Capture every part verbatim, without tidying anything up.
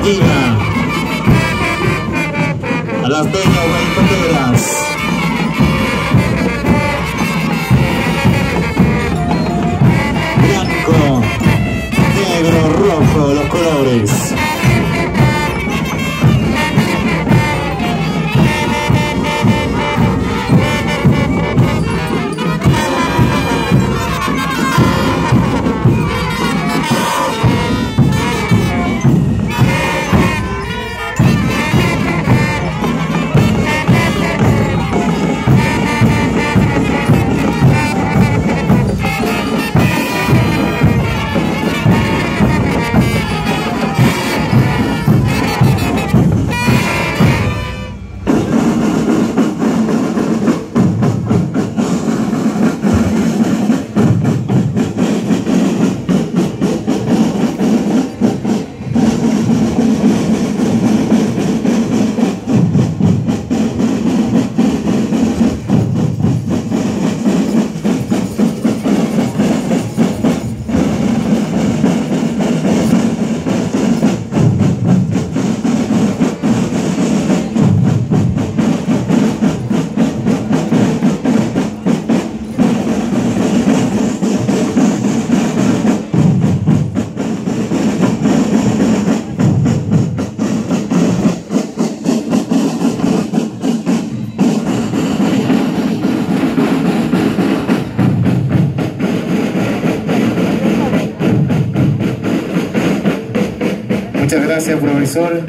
Argentina, a las bellas guaypoteras. Blanco, negro, rojo, los colores. Muchas gracias, profesor.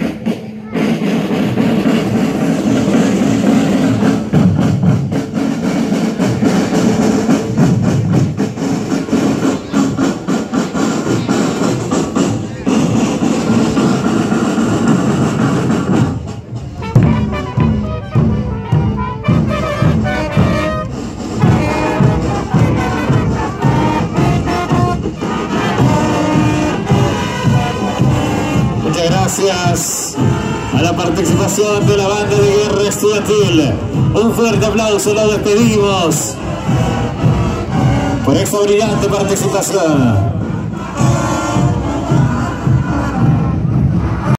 Gracias a la participación de la banda de guerra estudiantil. Un fuerte aplauso, nos despedimos por esta brillante participación.